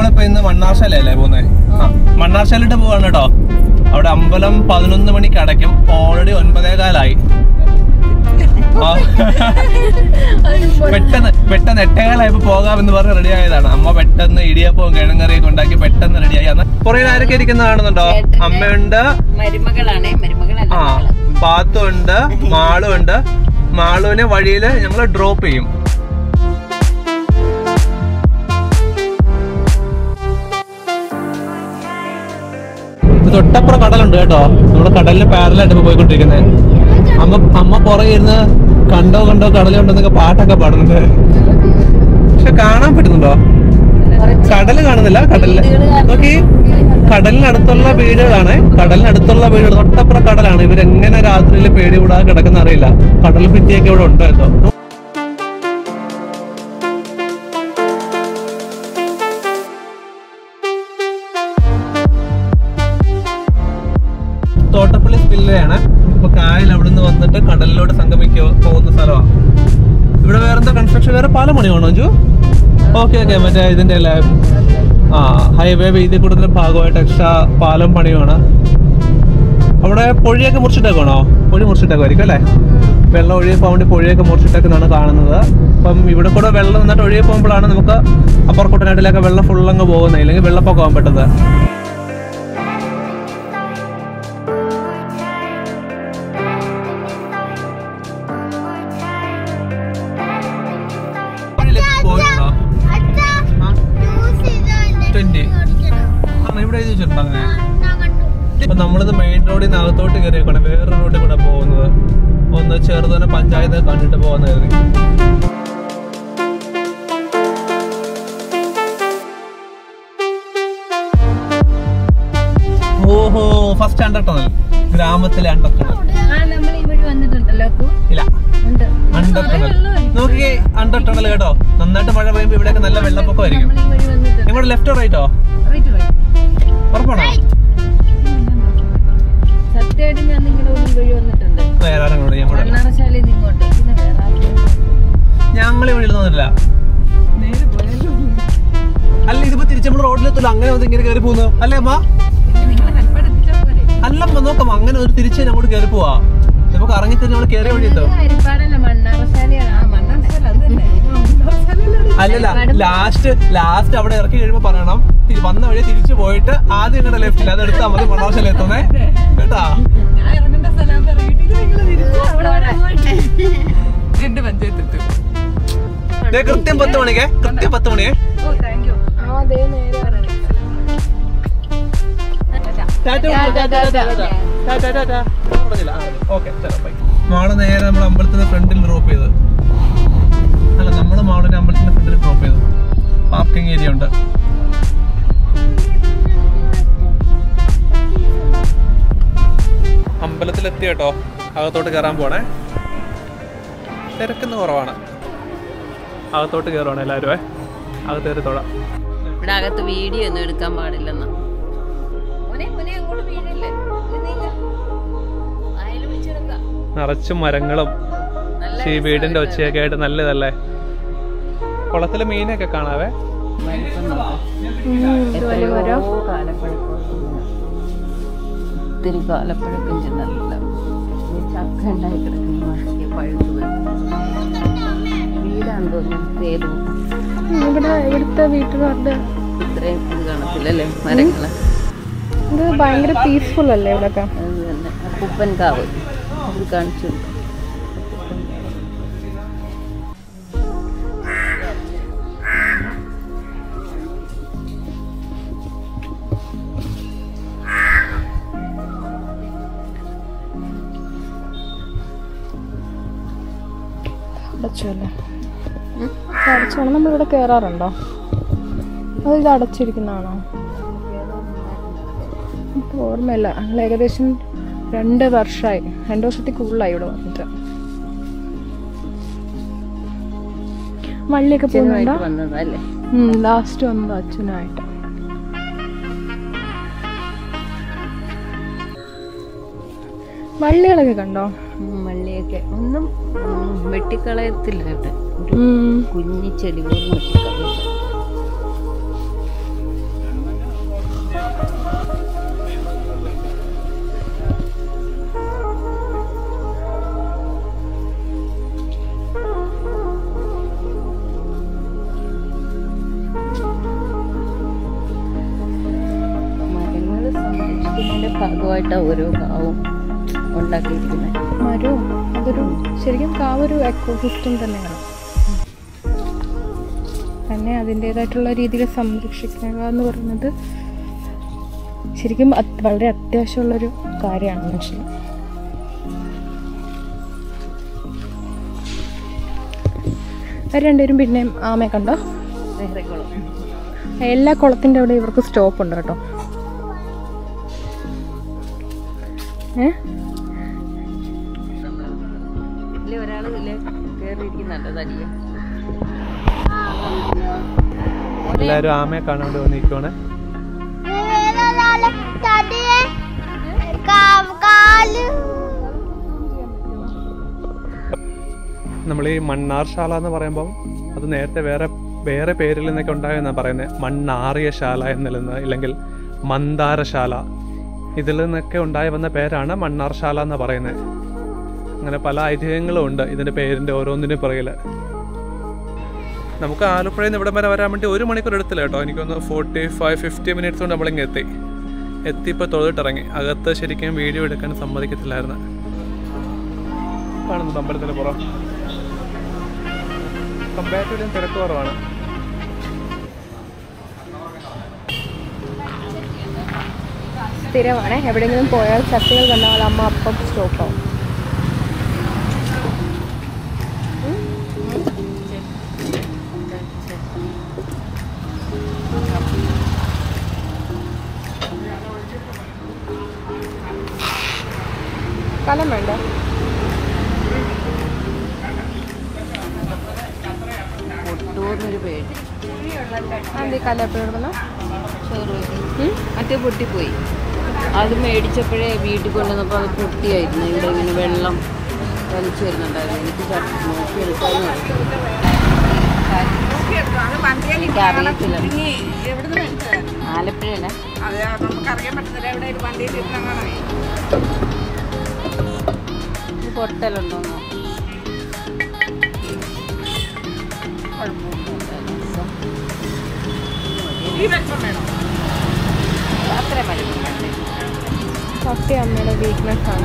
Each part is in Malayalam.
നമ്മളിപ്പോ ഇന്ന് മണ്ണാർശാലയല്ലേ പോകുന്നത്? മണ്ണാർശാലിട്ട് പോവാണ് കേട്ടോ. അവിടെ അമ്പലം 11 മണിക്ക് അടയ്ക്കും. ഓൾറെഡി 9:15 പെട്ടെന്ന് 8:15 പോകാമെന്ന് പറഞ്ഞ് റെഡി ആയതാണ്. അമ്മ പെട്ടെന്ന് ഇടിയപ്പവും കിഴങ്ങറിയൊക്കെ ഉണ്ടാക്കി പെട്ടെന്ന് റെഡിയായി. അന്ന് പുറകിൽ ആരൊക്കെ ഇരിക്കുന്ന കാണുന്നുണ്ടോ? അമ്മയുണ്ട്, പാത്തു ഉണ്ട്, മാളു ഉണ്ട്. മാളുവിനെ വഴിയില് ഞങ്ങള് ഡ്രോപ്പ് ചെയ്യും. തൊട്ടപ്പുറം കടലുണ്ട് കേട്ടോ. നമ്മള് കടലിന് പാരലായിട്ട് ഇപ്പൊ പോയിക്കൊണ്ടിരിക്കുന്നത്. അമ്മ പുറകെ ഇരുന്ന് കണ്ടോ കടലുണ്ടെന്നൊക്കെ പാട്ടൊക്കെ പാടുന്നുണ്ട്. പക്ഷെ കാണാൻ പറ്റുന്നുണ്ടോ? കടല് കാണുന്നില്ല. നോക്കി, കടലിനടുത്തുള്ള വീടുകളാണ്. തൊട്ടപ്പുറം കടലാണ്. ഇവരെങ്ങനെ രാത്രിയിൽ പേടി കൂടാതെ കിടക്കുന്ന അറിയില്ല. കടൽ ഭിത്തിയൊക്കെ ഇവിടെ ഉണ്ട് കേട്ടോ. തോട്ടപ്പള്ളി സ്പില്ലേയാണ്. ഇപ്പൊ കായൽ അവിടുന്ന് വന്നിട്ട് കടലിലോട്ട് പോകുന്ന സ്ഥലമാണ്. ഇവിടെ വേറെന്താ കൺസ്ട്രക്ഷൻ? വേറെ പാലം പണിയാണോ അഞ്ചു? ഓക്കെ. മറ്റേ ഇതിന്റെ അല്ലേ ഹൈവേ വീതി കൂടുതലും ഭാഗമായിട്ട് എക്സ്ട്രാ പാലം പണിയാണ്. അവിടെ പൊഴിയൊക്കെ മുറിച്ചിട്ടേക്കാണോ? പൊഴി മുറിച്ചിട്ടേക്കുമായിരിക്കും അല്ലേ? വെള്ളം ഒഴുകി പോകാൻ വേണ്ടി പൊഴിയൊക്കെ മുറിച്ചിട്ടേക്കെന്നാണ് കാണുന്നത്. അപ്പം ഇവിടെ കൂടെ വെള്ളം നന്നായിട്ട് ഒഴുകി പോകുമ്പോഴാണ് നമുക്ക് അപ്പർ കുട്ടനാട്ടിലൊക്കെ വെള്ളം ഫുള്ളങ്ങ് പോകുന്നത്. ഇല്ലെങ്കിൽ വെള്ളപ്പൊക്കം ആകാൻ പറ്റുന്നത്. അപ്പൊ നമ്മളിത് മെയിൻ റോഡിൽ നിന്ന് അകത്തോട്ട് കയറിയേക്കാണ്. വേറെ റോഡിൽ കൂടെ പോകുന്നത്. ഒന്ന് ചെറുതന്നെ പഞ്ചായത്ത് കണ്ടിട്ട് പോകുന്ന കയറി. ഓഹോ, ഫസ്റ്റ് അണ്ടർ ടണൽ. ഗ്രാമത്തിലെ അണ്ടർ ടണൽ. ഇല്ല, അണ്ടർ ടണൽ. നോക്കിയേ, അണ്ടർ ടണൽ കേട്ടോ. നന്നായിട്ട് മഴ പെയ്യുമ്പോ ഇവിടെയൊക്കെ നല്ല വെള്ളപ്പൊക്കമായിരിക്കും. നിങ്ങളുടെ ലെഫ്റ്റോ റൈറ്റോ? ഉറപ്പാണോ? ഞങ്ങൾ ഇവിടെ തോന്നില്ല. അല്ല, ഇതിപ്പോ തിരിച്ച് നമ്മൾ റോഡിലെത്തില്ല. അങ്ങനെ ഇങ്ങനെ കയറി പോകുന്നു അല്ലേ അമ്മ? അല്ലമ്മ, നോക്കാം. അങ്ങനെ ഒരു തിരിച്ച് അങ്ങോട്ട് കയറി പോവാ. നമുക്ക് ഇറങ്ങി തന്നെ നമ്മൾ കയറിയ വഴി എത്തും. അല്ലല്ല, ലാസ്റ്റ് അവിടെ ഇറക്കി കഴിയുമ്പോ പറയണം വന്ന വഴി തിരിച്ചു പോയിട്ട് ആദ്യം നിങ്ങളുടെ ലെഫ്റ്റിൽ അത് എടുത്താൽ മതി. മണ്ണാർശാല എത്തുന്നേ കേട്ടാ. കൃത്യം 10 മണിക്ക്. കൃത്യം 10 മണിയെ. മാള് നേരെ നമ്മൾ അമ്പലത്തിന്റെ ഫ്രണ്ടിൽ ഡ്രോപ്പ് ചെയ്ത്. അല്ല, നമ്മള് മാളിന്റെ അമ്പലത്തിന്റെ ഫ്രണ്ടിൽ ഡ്രോപ്പ് ചെയ്തു. പാർക്കിംഗ് ഏരിയ ഉണ്ട്. അമ്പലത്തിലെത്തി കേട്ടോ. അകത്തോട്ട് കയറാൻ പോണേ. തിരക്കുന്ന കുറവാണ്. അകത്തോട്ട് കയറുവാണ് എല്ലാവരും. അകത്ത് കയറി തൊഴാം. ഇവിടെ അകത്ത് വീഡിയോ ഒന്നും എടുക്കാൻ പാടില്ലെന്നാ. നിറച്ചും മരങ്ങളും ഈ വീടിന്റെ ഒച്ചയൊക്കെ ആയിട്ട് നല്ലതല്ലേ. കുളത്തിലെ മീനൊക്കെ കാണാവേ. ഒത്തിരി കാലപ്പഴക്കം ചെന്നല്ല ചക്ക ഉണ്ടായി കിടക്കുന്ന പഴുത്തു വീടാന്ന് തോന്നുന്നു. ഇവിടുത്തെ വീട്ടുകാരുടെ ഇത്രയും ഇത് കാണത്തില്ലല്ലേ മരങ്ങള്. ഇത് ഭയങ്കര പീസ്ഫുൾ അല്ലേ ഇവിടെയൊക്കെ? അത് തന്നെ. കുപ്പൻ കാവ് അത് കാണിച്ചു. അടച്ചാണ്. നമ്മളിവിടെ കയറാറുണ്ടോ? അത് ഇത് അടച്ചിരിക്കുന്നതാണോ? ഓർമ്മയില്ല. ഞങ്ങൾ ഏകദേശം 2 വർഷമായി. 2 വർഷത്തിൽ കൂടുതലായി ഇവിടെ വന്നിട്ട്. വള്ളിയൊക്കെ പോകുന്നുണ്ടോ? ലാസ്റ്റ് വന്നത് അച്ഛനായിട്ട്. വള്ളികളൊക്കെ കണ്ടോ? വള്ളിയൊക്കെ ഒന്നും വെട്ടിക്കളയത്തില്ല കേട്ടെ. കുഞ്ഞി ചെടി പോലും വെട്ടിക്കളയില്ല. അതിൻ്റെ ഭാഗമായിട്ടാണ് ഓരോ കാവും ഉണ്ടാക്കിയിരിക്കുന്നത്. മരവും അതൊരു ശരിക്കും കാവൊരു എക്കോസിസ്റ്റം തന്നെയാണ്. തന്നെ അതിൻ്റേതായിട്ടുള്ള രീതിയിൽ സംരക്ഷിക്കുക എന്ന് പറയുന്നത് ശരിക്കും വളരെ അത്യാവശ്യമുള്ളൊരു കാര്യമാണ് മനുഷ്യന്. രണ്ടുപേരും പിന്നെയും ആമയെ കണ്ടോ? എല്ലാ കുളത്തിൻ്റെ അവിടെ ഇവർക്ക് സ്റ്റോപ്പ് ഉണ്ട് കേട്ടോ. ഒരാൾ കയറിയിരിക്കുന്നുണ്ടോ തടിയ? എല്ലാവരും ആമയെ കാണാൻ വേണ്ടി വന്നിരിക്കുവാണ്. നമ്മൾ ഈ മണ്ണാർശാല എന്ന് പറയുമ്പം അത് നേരത്തെ വേറെ പേരിൽ നിന്നൊക്കെ ഉണ്ടായെന്നാണ് പറയുന്നത്. മണ്ണാറിയശാല എന്നില്ലെന്ന്, ഇല്ലെങ്കിൽ മന്ദാരശാല, ഇതിൽ നിന്നൊക്കെ ഉണ്ടായി വന്ന പേരാണ് മണ്ണാർശാല എന്ന് പറയുന്നത്. അങ്ങനെ പല ഐതിഹ്യങ്ങളും ഉണ്ട് ഇതിൻ്റെ പേരിൻ്റെ ഓരോന്നിനും പുറകിൽ. നമുക്ക് ആലപ്പുഴയിൽ നിന്ന് ഇവിടം വരെ വരാൻ വേണ്ടി 1 മണിക്കൂർ എടുത്തില്ല കേട്ടോ. എനിക്കൊന്ന് 45-50 മിനിറ്റ്സ് കൊണ്ട് നമ്മളിങ്ങ് എത്തിയപ്പോൾ തൊഴുതിട്ടിറങ്ങി. അകത്ത് ശരിക്കും വീഡിയോ എടുക്കാൻ സമ്മതിക്കത്തില്ലായിരുന്നു. കാണുന്നുണ്ട് അമ്പലത്തിൻ്റെ പുറം കമ്പാരിറ്റീവ്ലി തിരക്ക് കുറവാണ്. സ്ഥിരമാണ്. എവിടെയെങ്കിലും പോയാൽ ചട്ടികൾ കണ്ടാൽ അമ്മ അപ്പം സ്റ്റോപ്പാവും. കലം വേണ്ട. പൊട്ടൂന്നൊരു പേടി. അതെ, കല എപ്പോഴും എടുക്കണം. ചോറ് മറ്റേ പൊട്ടിപ്പോയി. അത് മേടിച്ചപ്പോഴേ വീട്ടിൽ കൊണ്ടുവന്നപ്പോൾ അത് പൊട്ടിയായിരുന്നു. ഇവിടെ ഇങ്ങനെ വെള്ളം വലിച്ചു വരുന്നുണ്ടായിരുന്നു. എനിക്ക് നോക്കിയെടുക്കാനും എനിക്കറിയത്തില്ല. ആലപ്പുഴയല്ലേ? പൊട്ടലുണ്ടോന്നോ? അത്ര മതി. ചട്ടി അമ്മയുടെ വീക്ക്നെസ് ആണ്.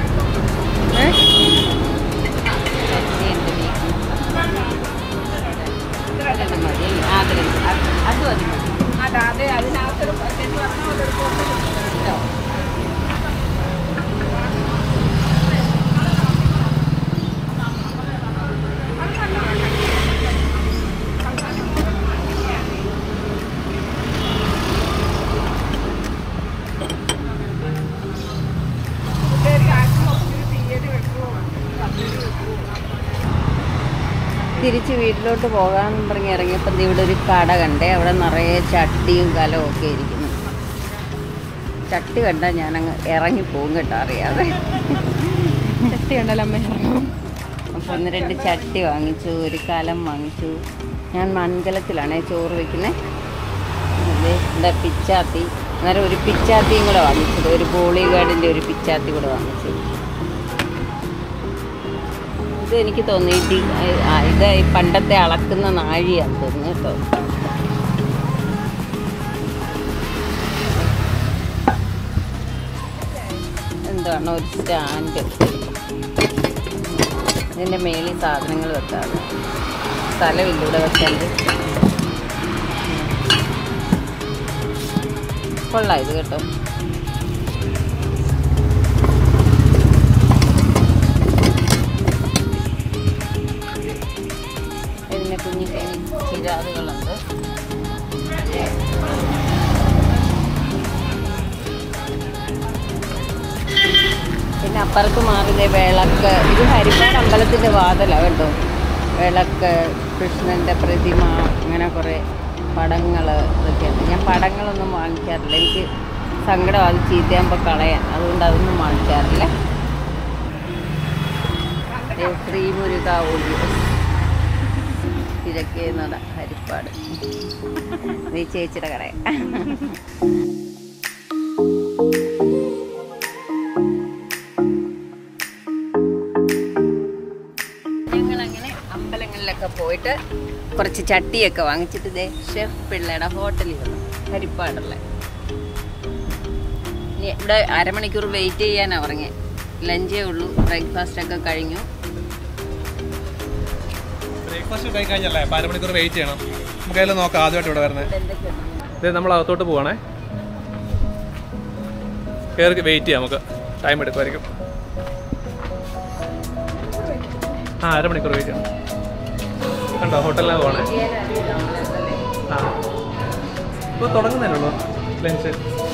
അത് മതി. തിരിച്ച് വീട്ടിലോട്ട് പോകാൻ പറഞ്ഞ് ഇറങ്ങിയപ്പോൾ ഇവിടെ ഒരു കട കണ്ടേ. അവിടെ നിറയെ ചട്ടിയും കലവും ഒക്കെ ഇരിക്കുന്നു. ചട്ടി കണ്ടാൽ ഞാനങ്ങ് ഇറങ്ങിപ്പോകും കേട്ടോ, അറിയാതെ. ചട്ടി ഉണ്ടല്ലോ അമ്മ. അപ്പോൾ 1-2 ചട്ടി വാങ്ങിച്ചു, ഒരു കലം വാങ്ങിച്ചു. ഞാൻ മൺകലത്തിലാണേ ചോറ് വയ്ക്കുന്നത്. എൻ്റെ പിച്ചാത്തി, അന്നേരം ഒരു പിച്ചാത്തിയും കൂടെ വാങ്ങിച്ചത്, ഒരു ബോളിഗാർഡിൻ്റെ ഒരു പിച്ചാത്തി കൂടെ വാങ്ങിച്ചു. ഇത് എനിക്ക് തോന്നി ഇത് പണ്ടത്തെ അളക്കുന്ന നാഴിയാന്ന് തോന്നുന്നു കേട്ടോ. എന്താണ് ഒരു സ്റ്റാൻഡ്, ഇതിൻ്റെ മേളിൽ സാധനങ്ങൾ വെക്കാതെ സ്ഥലമില്ല ഇവിടെ വെക്കാൻ. കൊള്ളാം ഇത് കേട്ടോ. ഇതിന് കുഞ്ഞു ചിരാതുകളുണ്ട്. പിന്നെ അപ്പുറത്ത് മാറിയതേ വിളക്ക്. ഇത് ഹരിപ്പാട് അമ്പലത്തിൻ്റെ വാതിലാണ് കേട്ടോ. വിളക്ക്, കൃഷ്ണൻ്റെ പ്രതിമ, അങ്ങനെ കുറേ പടങ്ങൾ ഇതൊക്കെയുണ്ട്. ഞാൻ പടങ്ങളൊന്നും വാങ്ങിക്കാറില്ല, എനിക്ക് സങ്കടം അത് ചീത്തയാകുമ്പോൾ കളയാൻ, അതുകൊണ്ട് അതൊന്നും വാങ്ങിക്കാറില്ല. ശ്രീമുരുക ഓഡിയോ ഇതൊക്കെ നട ഹരിപ്പാട്. ഈ ചേച്ചിയുടെ കടയാണ്. ഞങ്ങളങ്ങനെ അമ്പലങ്ങളിലൊക്കെ പോയിട്ട് കുറച്ച് ചട്ടിയൊക്കെ വാങ്ങിച്ചിട്ട് ഇതേ ഷെഫ് പിള്ളയുടെ ഹോട്ടലിൽ വന്നു, ഹരിപ്പാടുള്ള. ഇവിടെ അരമണിക്കൂർ വെയിറ്റ് ചെയ്യാനാണ് പറഞ്ഞത്. ലഞ്ചേ ഉള്ളൂ, ബ്രേക്ക്ഫാസ്റ്റ് ഒക്കെ കഴിഞ്ഞു. ബ്രേക്ക്ഫാസ്റ്റ് കഴിഞ്ഞല്ലേ, അപ്പോൾ അരമണിക്കൂർ വെയിറ്റ് ചെയ്യണം. നമുക്ക് അതിൽ നോക്കാം. ആദ്യമായിട്ട് ഇവിടെ വരുന്നത് നമ്മൾ അകത്തോട്ട് പോവാണേ. കയറി വെയിറ്റ് ചെയ്യാം, നമുക്ക് ടൈം എടുക്കുമായിരിക്കും. അരമണിക്കൂർ വെയിറ്റ് ചെയ്യണം. കണ്ടോ, ഹോട്ടലിലാണ് പോകണേ. ഇപ്പോൾ തുടങ്ങുന്നതിനുള്ളൂ ലഞ്ച്.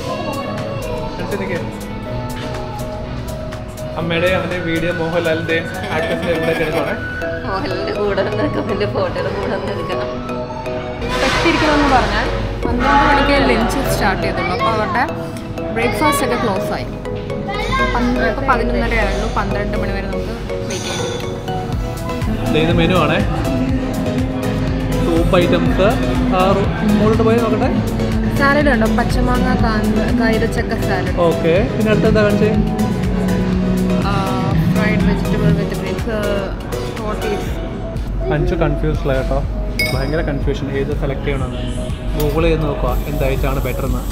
അമ്മയുടെ അവൻ്റെ വീഡിയോ മോഹൻലാലിൻ്റെയും ആക്ടേഴ്സിൻ്റെ കൂടെ എടുക്കണേ. മോഹൻലാലിൻ്റെ കൂടെ നിൽക്കും, ഫോട്ടോയുടെ കൂടെ എടുക്കണം. പെട്ടിരിക്കണമെന്ന് പറഞ്ഞാൽ 12 മണിക്ക് ലഞ്ച് സ്റ്റാർട്ട് ചെയ്തുള്ളൂ. അപ്പോൾ അവരുടെ ബ്രേക്ക്ഫാസ്റ്റ് ഒക്കെ ക്ലോസ് ആയി. ഇപ്പോൾ 11:30 ആയുള്ളൂ. 12 മണി വരെ നമുക്ക് വെയിറ്റ് ചെയ്യേണ്ടി വരും. ഇത് മെനു ആണേ. സൂപ്പ് ഐറ്റംസ് മുകളിലോട്ട് പോയി നോക്കട്ടെ. സാലഡ് ഉണ്ടോ? പച്ചമാങ്ങ കൈതച്ചക്ക സാലഡ്. ഓക്കെ, പിന്നെ അടുത്തെന്താ കാണിച്ചേ? Fried vegetable with greens rotis. അഞ്ച് കൺഫ്യൂസ്ഡ് കേട്ടോ, ഭയങ്കര കൺഫ്യൂഷൻ ഏത് സെലക്ട് ചെയ്യണമെന്ന്. ഗൂഗിൾ ചെയ്ത് നോക്കുക എന്തായിട്ടാണ് ബെറ്റർ എന്ന്.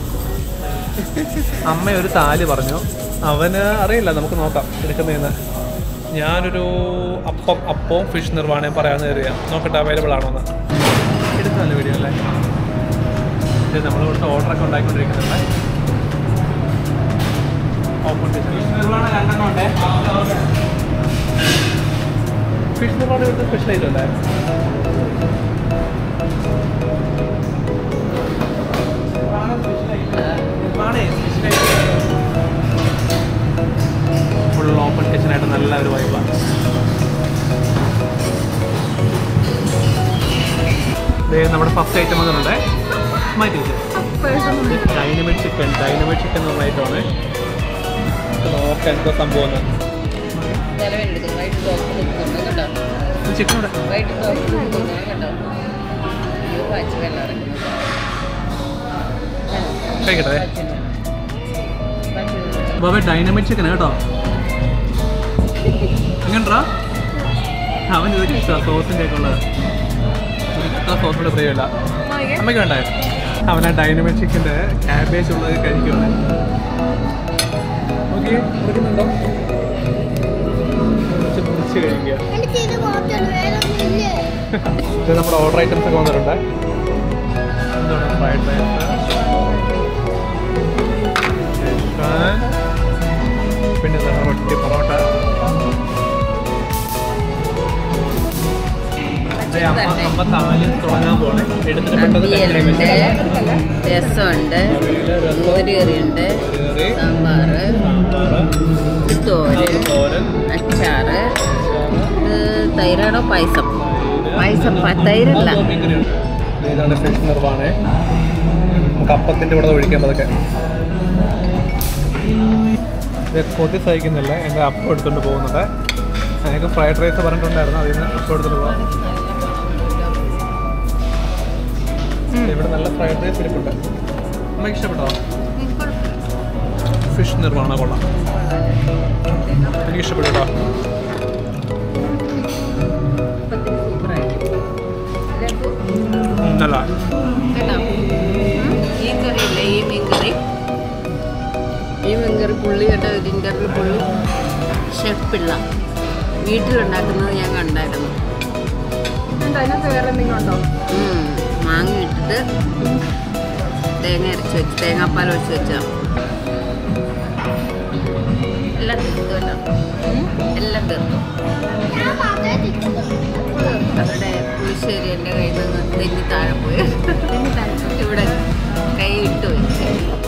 അമ്മ ഒരു താല് പറഞ്ഞു, അവന് അറിയില്ല, നമുക്ക് നോക്കാം എടുക്കുന്നതെന്ന്. ഞാനൊരു അപ്പവും ഫിഷ് നിർവ്വാണയും പറയാമെന്ന് കരുതിയാൽ നോക്കട്ടെ അവൈലബിൾ ആണോ എന്ന്. എടുത്തല്ല വീഡിയോ അല്ലേ? ഇത് നമ്മൾ ഇവിടുത്തെ ഓർഡറൊക്കെ ഉണ്ടാക്കിക്കൊണ്ടിരിക്കുന്നുണ്ട്. ഫിഷ് നിർവ്വാണ ഇവിടുത്തെ സ്പെഷ്യൽ ഐറ്റം അല്ലേ? ഫുൾ ഓപ്പൺ കിച്ചണായിട്ട് നല്ല ഒരു വൈബാണ്. നമ്മുടെ ഫസ്റ്റ് ഐറ്റം വന്നിട്ടുണ്ട്. മാറ്റി ഡൈനമിക് ചിക്കൻ. ഡൈനമിക് ചിക്കൻ എന്ന് പറഞ്ഞ ഐറ്റമാണ്. നോക്കാം എന്തോ സംഭവം. ചിക്കൻ കഴിക്കട്ടെ. ബാബേ ഡൈനമിക് ചിക്കൻ കേട്ടോ. എങ്ങനെടാ? അവൻ ഇതൊരു ഇഷ്ടമാണ് സോസിൻ്റെ ഒക്കെ ഉള്ളത്. ഇത്ര സോസിൻ്റെ പ്രിയമില്ല. അമ്മയ്ക്ക് വേണ്ടേ? അവൻ ആ ഡൈനമിക് ചിക്കൻ്റെ ക്യാബേജ് ഉള്ളത് കഴിക്കുവാണ്. ഓക്കെ, മുറിക്കുന്നുണ്ടോ? മുറിച്ച് കഴിക്കുക. ഇത് നമ്മുടെ ഓർഡർ ഐറ്റംസ് ഒക്കെ വന്നിട്ടുണ്ട്. എന്താണ്? ഫ്രൈഡ് റൈസ്, പിന്നെ റൊട്ടി, പൊറോട്ട. അമ്മ താലി തുടങ്ങാൻ പോണേ. എടുത്തിട്ട് രസമുണ്ട്, മോരുകറിയുണ്ട്, സാമ്പാർ, തോരൻ, അച്ചാറ്, തൈരാണോ പായസം? തൈരല്ല. ഇതാണ് ഫിഷ് നിർവ്വാണേ. നമുക്ക് അപ്പത്തിൻ്റെ കൂടെ ഒഴിക്കാം അതൊക്കെ. കൊതി സഹിക്കുന്നില്ല, എൻ്റെ അപ്പം എടുത്തുകൊണ്ട് പോകുന്നുണ്ട്. എനിക്ക് ഫ്രൈഡ് റൈസ് പറഞ്ഞിട്ടുണ്ടായിരുന്നു, അതിൽ നിന്ന് അപ്പം എടുത്തുകൊണ്ട് പോകാം. ഇവിടെ നല്ല ഫ്രൈഡ് റൈസ് ഇരിപ്പുണ്ട്. അമ്മയ്ക്ക് ഇഷ്ടപ്പെട്ടോ? ഫിഷ് നിർവ്വാണ കൊള്ളാം, എനിക്ക് ഇഷ്ടപ്പെട്ടു കേട്ടോ. നല്ല ഈ മീൻകറി പുള്ളി കേട്ടോ. ഒരു ഇൻ്റർവ്യൂ പുള്ളി ഷെഫ് പിള്ള വീട്ടിലുണ്ടാക്കുന്നത് ഞാൻ കണ്ടായിരുന്നു. വേറെ എന്തെങ്കിലും ഉണ്ടോ? മാങ്ങ ഇട്ടിട്ട് തേങ്ങ അരച്ച് വെച്ച് തേങ്ങാപ്പാൽ ഒഴിച്ച് വെച്ചാൽ എല്ലാം തീർത്തു കേട്ടോ. എല്ലാം തീർത്തു. അവരുടെ പുളിശ്ശേരി എൻ്റെ കയ്യിൽ നിന്ന് തെന്നി താഴെ പോയി. ഇവിടെ കൈ ഇട്ട് വെച്ച്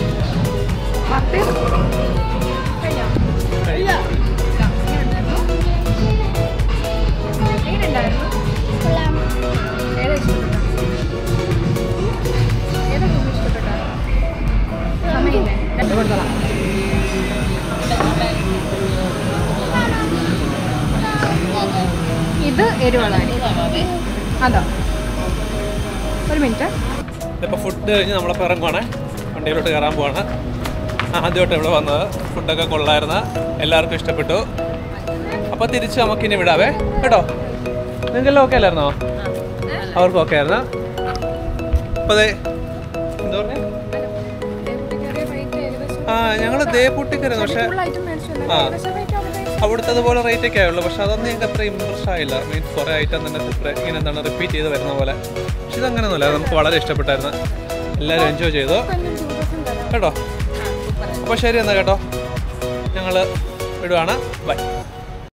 ഇത് എരിവളാണ്. അതോ ഒരു മിനിറ്റ്. ഇപ്പോൾ ഫുഡ് കഴിഞ്ഞ് നമ്മളപ്പോൾ ഇറങ്ങുവാണ്, വണ്ടിയിലോട്ട് കയറാൻ പോവാണ്. ആദ്യമായിട്ട് ഇവിടെ വന്നത്. ഫുഡൊക്കെ കൊള്ളായിരുന്നു, എല്ലാവർക്കും ഇഷ്ടപ്പെട്ടു. അപ്പോൾ തിരിച്ച് നമുക്കിനി വിടാവേ കേട്ടോ. നിങ്ങൾക്കെല്ലാം ഓക്കെ അല്ലായിരുന്നോ? അവർക്കും ഓക്കെ ആയിരുന്നു. അപ്പോൾ അതെ എന്താ പറഞ്ഞേ? ഞങ്ങൾ ദേപ്പൂട്ടിക്കായിരുന്നു, പക്ഷെ അവിടുത്തെ അതുപോലെ റേറ്റ് ഒക്കെ ആയുള്ളൂ. പക്ഷെ അതൊന്നും ഞങ്ങൾക്ക് അത്ര ഇമ്പ്രസ് ആയില്ല. മീൻസ് കുറേ ഐറ്റം തന്നെ ഇങ്ങനെ എന്താണ് റിപ്പീറ്റ് ചെയ്ത് വരുന്ന പോലെ. പക്ഷെ ഇതങ്ങനെയൊന്നുമില്ല, നമുക്ക് വളരെ ഇഷ്ടപ്പെട്ടായിരുന്നു. എല്ലാവരും എൻജോയ് ചെയ്തു കേട്ടോ. അപ്പോൾ ശരി എന്നാൽ കേട്ടോ, ഞങ്ങൾ വിടുവാണ്. ബൈ.